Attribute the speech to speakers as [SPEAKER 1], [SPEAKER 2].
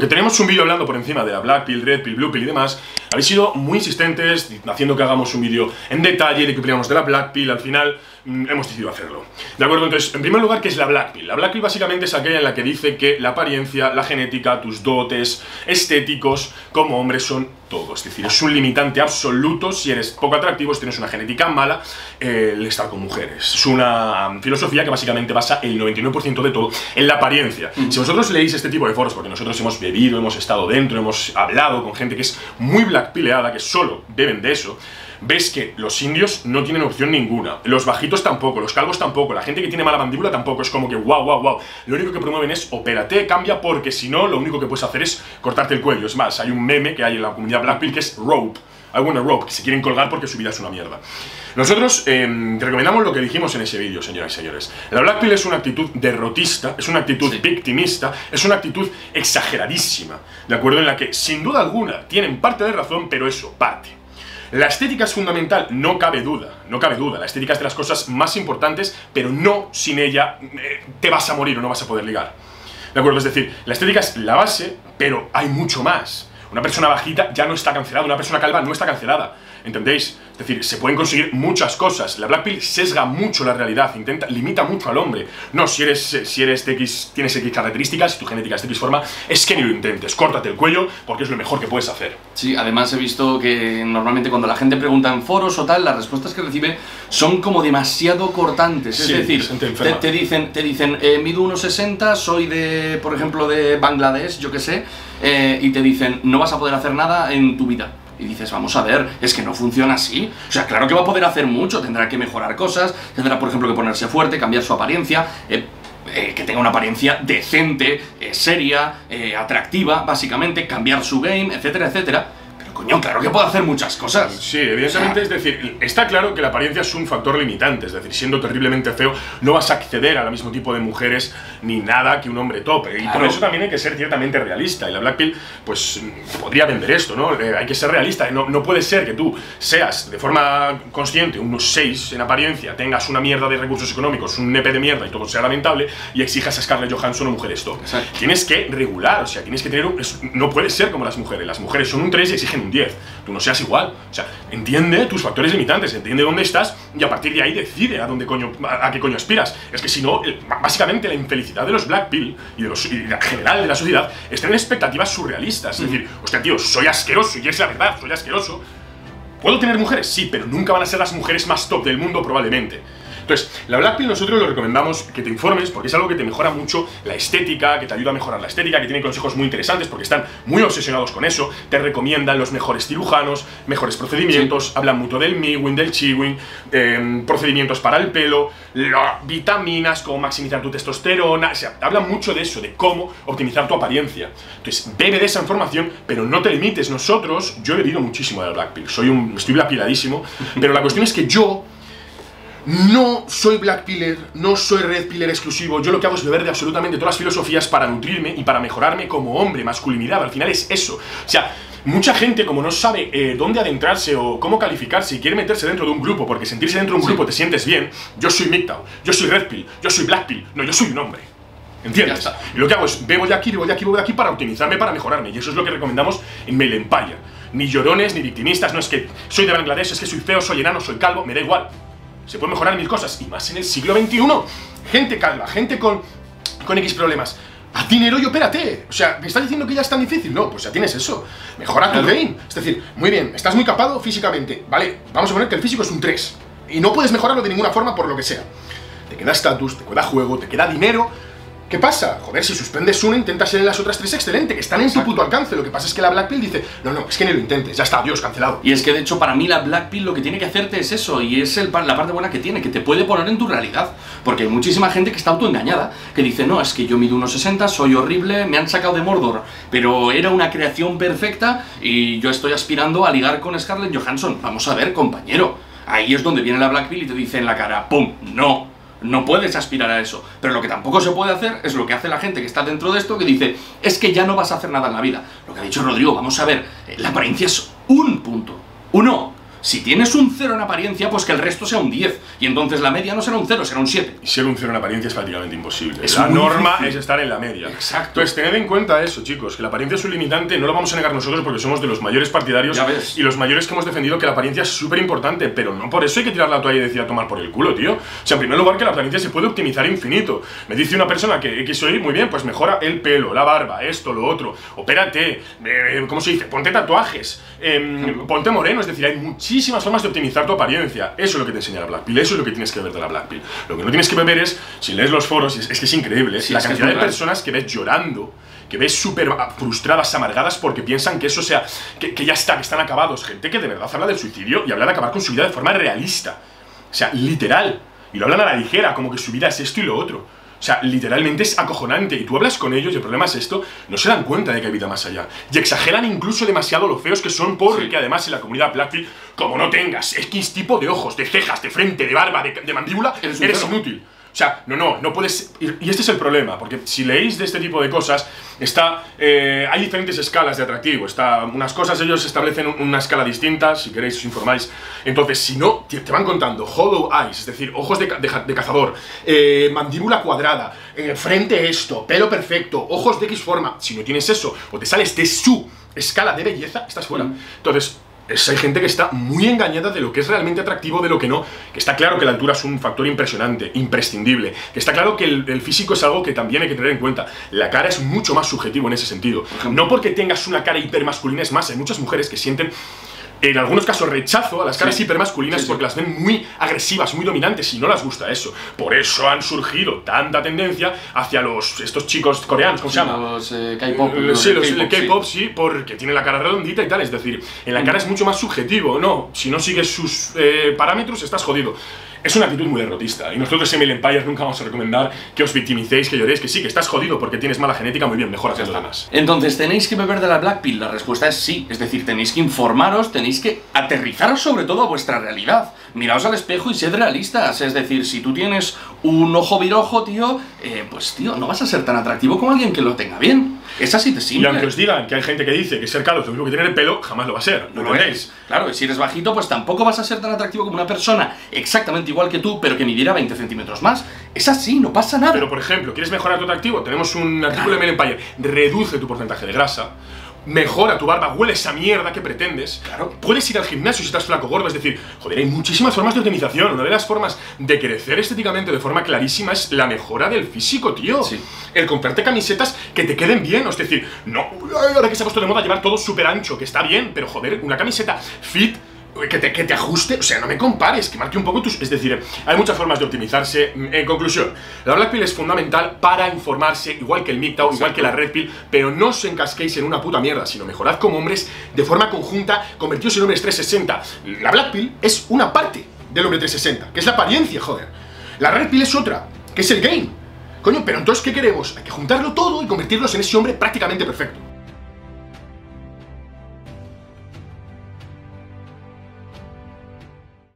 [SPEAKER 1] aunque tenemos un vídeo hablando por encima de la Black Pill, Red Pill, Blue Pill y demás, habéis sido muy insistentes haciendo que hagamos un vídeo en detalle de que opinamos de la Black Pill. Al final hemos decidido hacerlo. ¿De acuerdo? Entonces, en primer lugar, ¿qué es la Black Pill? La Black Pill básicamente es aquella en la que dice que la apariencia, la genética, tus dotes estéticos como hombre son todo. Es decir, es un limitante absoluto si eres poco atractivo, si tienes una genética mala, el estar con mujeres. Es una filosofía que básicamente basa el 99% de todo en la apariencia. Si vosotros leéis este tipo de foros, porque nosotros hemos bebido, hemos estado dentro, hemos hablado con gente que es muy blackpileada, que solo beben de eso, ves que los indios no tienen opción ninguna, los bajitos tampoco, los calvos tampoco, la gente que tiene mala mandíbula tampoco. Es como que wow. Lo único que promueven es opérate, cambia, porque si no, lo único que puedes hacer es cortarte el cuello. Es más, hay un meme que hay en la comunidad Blackpill que es rope, I want a rope, que se quieren colgar porque su vida es una mierda. Nosotros te recomendamos lo que dijimos en ese vídeo, señoras y señores. La Black Pill es una actitud derrotista, es una actitud victimista, es una actitud exageradísima, ¿de acuerdo? En la que, sin duda alguna, tienen parte de razón, pero eso, parte. La estética es fundamental, no cabe duda, la estética es de las cosas más importantes, pero no sin ella te vas a morir o no vas a poder ligar. ¿De acuerdo? Es decir, la estética es la base, pero hay mucho más. Una persona bajita ya no está cancelada, una persona calva no está cancelada, ¿entendéis? Es decir, se pueden conseguir muchas cosas. La Black Pill sesga mucho la realidad, limita mucho al hombre. No, si eres de X, tienes X características, si tu genética es de X forma, es que ni lo intentes, córtate el cuello porque es lo mejor que puedes hacer.
[SPEAKER 2] Sí, además he visto que normalmente cuando la gente pregunta en foros o tal, las respuestas que recibe son como demasiado cortantes. Es decir, te dicen mido 1,60, soy de, por ejemplo, de Bangladesh, yo qué sé, y te dicen, no vas a poder hacer nada en tu vida. Y dices, vamos a ver, es que no funciona así. O sea, claro que va a poder hacer mucho, tendrá que mejorar cosas, tendrá, por ejemplo, que ponerse fuerte, cambiar su apariencia, que tenga una apariencia decente, seria, atractiva, básicamente, cambiar su game, etcétera, etcétera. Pero coño, claro que puede hacer muchas cosas.
[SPEAKER 1] Sí, evidentemente, es decir, está claro que la apariencia es un factor limitante, es decir, siendo terriblemente feo, no vas a acceder al mismo tipo de mujeres ni nada que un hombre tope. Y por eso también hay que ser ciertamente realista. Y la Black Pill, pues, podría vender esto, ¿no? Hay que ser realista. No puede ser que tú seas, de forma consciente, unos 6 en apariencia, tengas una mierda de recursos económicos, un nepe de mierda y todo sea lamentable, y exijas a Scarlett Johansson o mujeres top. Exacto. Tienes que regular, o sea, tienes que tener no puede ser como las mujeres son un 3 y exigen un 10, tú no seas igual. O sea, entiende tus factores limitantes, entiende dónde estás y a partir de ahí decide a qué coño aspiras. Es que si no, básicamente la infelicidad de los Black Pill y en general de la sociedad es tener expectativas surrealistas. Es decir, hostia tío, soy asqueroso y es la verdad, soy asqueroso. ¿Puedo tener mujeres? Sí, pero nunca van a ser las mujeres más top del mundo probablemente. Entonces, la Black Pill nosotros lo recomendamos que te informes porque es algo que te mejora mucho la estética, que te ayuda a mejorar la estética, que tiene consejos muy interesantes porque están muy obsesionados con eso, te recomiendan los mejores cirujanos, mejores procedimientos, hablan mucho del Miwin, del Chiwin, procedimientos para el pelo, vitaminas, cómo maximizar tu testosterona, o sea, hablan mucho de eso, de cómo optimizar tu apariencia. Entonces, bebe de esa información, pero no te limites. Yo he bebido muchísimo de la Black Pill, estoy blackpiladísimo, pero la cuestión es que yo no soy Black Piller, no soy Red Piller exclusivo. Yo lo que hago es beber de absolutamente todas las filosofías para nutrirme y para mejorarme como hombre, masculinidad. Al final es eso. O sea, mucha gente como no sabe dónde adentrarse o cómo calificarse y quiere meterse dentro de un grupo porque sentirse dentro de un grupo te sientes bien. Yo soy MGTOW, yo soy Red Pill, yo soy Black Pill. No, yo soy un hombre. ¿Entiendes? Y lo que hago es bebo de aquí, bebo de aquí, bebo de aquí para optimizarme, para mejorarme. Y eso es lo que recomendamos en Male Empire. Ni llorones, ni victimistas. No es que soy de Bangladesh, es que soy feo, soy enano, soy calvo. Me da igual. Se pueden mejorar mil cosas, y más en el siglo XXI. Gente calva, gente con X problemas. Haz dinero y opérate. O sea, ¿me estás diciendo que ya es tan difícil? No, pues ya tienes eso. Mejora tu game. Es decir, muy bien, estás muy capado físicamente. Vale, vamos a poner que el físico es un 3. Y no puedes mejorarlo de ninguna forma por lo que sea. Te queda estatus, te queda juego, te queda dinero. ¿Qué pasa? Joder, si suspendes una, intentas ser en las otras 3 excelente, que están en tu puto alcance. Lo que pasa es que la Black Pill dice, no, es que ni lo intentes, ya está, adiós, cancelado.
[SPEAKER 2] Y es que de hecho para mí la Black Pill lo que tiene que hacerte es eso, y es la parte buena que tiene, que te puede poner en tu realidad. Porque hay muchísima gente que está autoengañada, que dice, no, es que yo mido 1,60, soy horrible, me han sacado de Mordor, pero era una creación perfecta y yo estoy aspirando a ligar con Scarlett Johansson. Vamos a ver, compañero, ahí es donde viene la Black Pill y te dice en la cara, ¡pum!, no puedes aspirar a eso. Pero lo que tampoco se puede hacer es lo que hace la gente que está dentro de esto, que dice, es que ya no vas a hacer nada en la vida. Lo que ha dicho Rodrigo, vamos a ver, la apariencia es un punto. Uno. Si tienes un 0 en apariencia, pues que el resto sea un 10. Y entonces la media no será un 0, será un 7.
[SPEAKER 1] Y ser un 0 en apariencia es prácticamente imposible. La norma es estar en la media.
[SPEAKER 2] Exacto.
[SPEAKER 1] Entonces, tened en cuenta eso, chicos, que la apariencia es un limitante, no lo vamos a negar nosotros porque somos de los mayores partidarios y los mayores que hemos defendido que la apariencia es súper importante, pero no por eso hay que tirar la toalla y decir a tomar por el culo, tío. O sea, en primer lugar, que la apariencia se puede optimizar infinito. Me dice una persona que XY, muy bien, pues mejora el pelo, la barba, esto, lo otro, opérate, ¿cómo se dice? Ponte tatuajes, ponte moreno, es decir, hay muchísimas formas de optimizar tu apariencia. Eso es lo que te enseña la Black Pill, eso es lo que tienes que ver de la Black Pill. Lo que no tienes que ver es, si lees los foros, es que es increíble, la cantidad de personas que ves llorando, que ves súper frustradas, amargadas porque piensan que eso sea, que ya está, que están acabados. Gente que de verdad habla del suicidio y habla de acabar con su vida de forma realista. O sea, literal. Y lo hablan a la ligera, como que su vida es esto y lo otro. O sea, literalmente es acojonante. Y tú hablas con ellos y el problema es esto, no se dan cuenta de que hay vida más allá. Y exageran incluso demasiado lo feos que son porque además en la comunidad Black Pill, como no tengas X tipo de ojos, de cejas, de frente, de barba, de mandíbula, eres inútil. O sea, no puedes... Y este es el problema, porque si leéis de este tipo de cosas, hay diferentes escalas de atractivo. Unas cosas ellos establecen una escala distinta, si queréis os informáis. Entonces, si no, te van contando hollow eyes, es decir, ojos de cazador, mandíbula cuadrada, frente esto, pelo perfecto, ojos de X forma. Si no tienes eso, o te sales de su escala de belleza, estás fuera. Entonces... hay gente que está muy engañada de lo que es realmente atractivo, de lo que no. Que está claro que la altura es un factor impresionante, imprescindible. Que está claro que el físico es algo que también hay que tener en cuenta. La cara es mucho más subjetivo en ese sentido. No porque tengas una cara hipermasculina, es más, hay muchas mujeres que sienten... en algunos casos rechazo a las caras hipermasculinas porque las ven muy agresivas, muy dominantes y no les gusta eso. Por eso han surgido tanta tendencia hacia estos chicos coreanos, ¿cómo se llama?
[SPEAKER 2] Los K-pop.
[SPEAKER 1] Sí, los K-pop, sí, porque tienen la cara redondita y tal. Es decir, en la cara es mucho más subjetivo. No, si no sigues sus parámetros estás jodido. Es una actitud muy derrotista y nosotros en Male Empire nunca vamos a recomendar que os victimicéis, que lloréis, que sí, que estás jodido porque tienes mala genética, muy bien, mejor haces ganas.
[SPEAKER 2] Entonces, ¿tenéis que beber de la Black Pill? La respuesta es sí, es decir, tenéis que informaros, tenéis que aterrizaros sobre todo a vuestra realidad. Miraos al espejo y sed realistas, es decir, si tú tienes un ojo virojo, tío, pues tío, no vas a ser tan atractivo como alguien que lo tenga bien. Es así de simple.
[SPEAKER 1] Y aunque os digan que hay gente que dice que ser calvo es lo mismo que tener el pelo, jamás lo va a ser, ¿no lo veis?
[SPEAKER 2] Claro, y si eres bajito, pues tampoco vas a ser tan atractivo como una persona exactamente igual que tú, pero que midiera 20 centímetros más. Es así, no pasa nada.
[SPEAKER 1] Pero por ejemplo, ¿quieres mejorar tu atractivo? Tenemos un artículo de Male Empire. Reduce tu porcentaje de grasa, mejora tu barba, huele esa mierda que pretendes.
[SPEAKER 2] Claro.
[SPEAKER 1] Puedes ir al gimnasio si estás flaco gordo, es decir, joder, hay muchísimas formas de optimización. Una de las formas de crecer estéticamente de forma clarísima es la mejora del físico, tío.
[SPEAKER 2] Sí.
[SPEAKER 1] El comprarte camisetas que te queden bien, es decir, no, ahora que se ha puesto de moda llevar todo súper ancho, que está bien, pero joder, una camiseta fit, que te ajuste, o sea, no me compares, que marque un poco tus... Es decir, hay muchas formas de optimizarse. En conclusión, la Black Pill es fundamental para informarse, igual que el MGTOW, igual que la Red Pill, pero no os encasquéis en una puta mierda, sino mejorad como hombres de forma conjunta, convertidos en hombres 360. La Black Pill es una parte del hombre 360, que es la apariencia, joder. La Red Pill es otra, que es el game. Coño, pero entonces, ¿qué queremos? Hay que juntarlo todo y convertirlos en ese hombre prácticamente perfecto.